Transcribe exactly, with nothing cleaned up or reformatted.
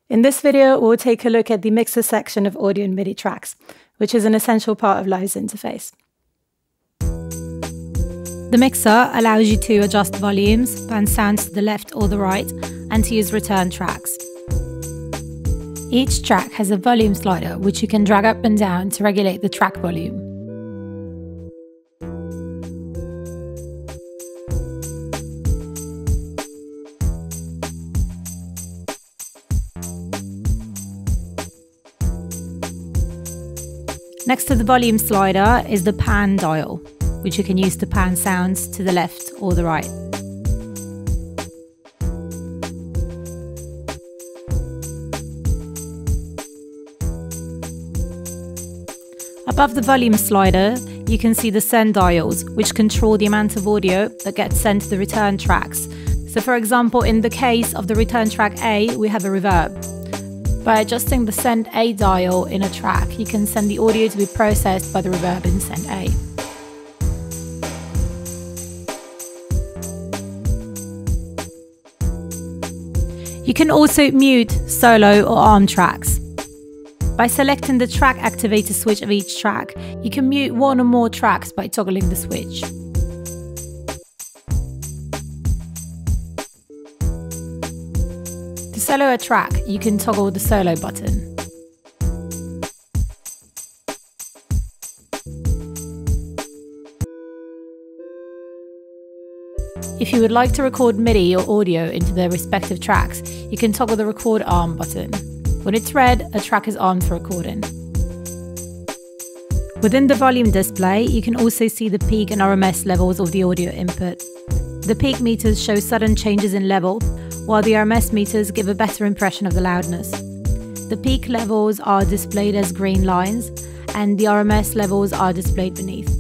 In this video, we'll take a look at the mixer section of audio and MIDI tracks, which is an essential part of Live's interface. The mixer allows you to adjust volumes, pan sounds to the left or the right, and to use return tracks. Each track has a volume slider, which you can drag up and down to regulate the track volume. Next to the volume slider is the pan dial, which you can use to pan sounds to the left or the right. Above the volume slider, you can see the send dials, which control the amount of audio that gets sent to the return tracks. So for example, in the case of the return track A, we have a reverb. By adjusting the send A dial in a track, you can send the audio to be processed by the reverb in send A. You can also mute solo or arm tracks. By selecting the track activator switch of each track, you can mute one or more tracks by toggling the switch. To solo a track, you can toggle the solo button. If you would like to record MIDI or audio into their respective tracks, you can toggle the record arm button. When it's red, a track is armed for recording. Within the volume display, you can also see the peak and R M S levels of the audio input. The peak meters show sudden changes in level, while the R M S meters give a better impression of the loudness. The peak levels are displayed as green lines, and the R M S levels are displayed beneath.